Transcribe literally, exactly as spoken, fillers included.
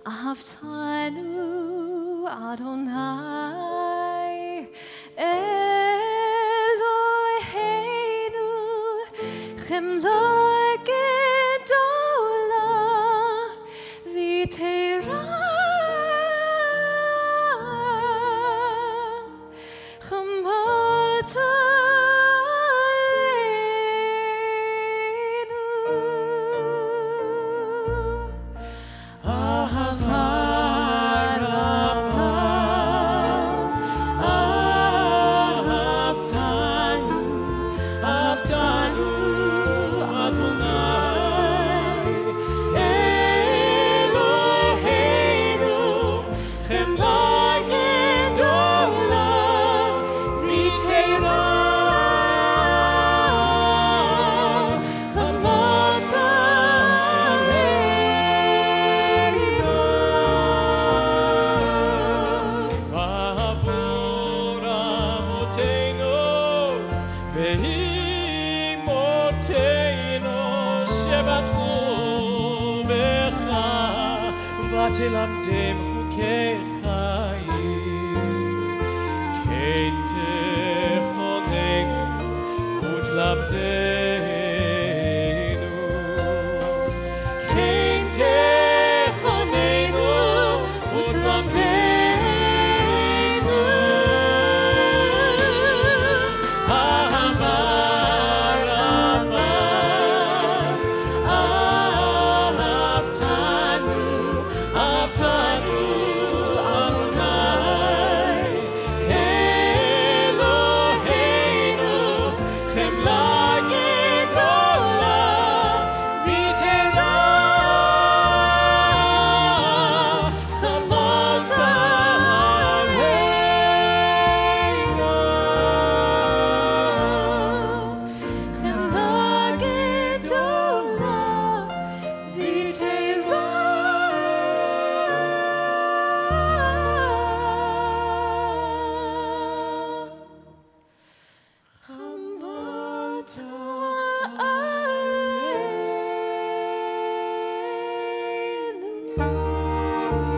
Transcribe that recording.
Ahavtanu Adonai Eloheinu Chemlo Gedola V'Teira Chamota תלמדם חוקי חיים, כן תכוננו ותלמדנו, כן תכוננו ותלמדנו, אהבה רבה אהבתנו אהבתנו אדוני אלוהינו חמלה גדולה ויתרה חמות עלינו חמלה גדולה ויתרה חמות עלינו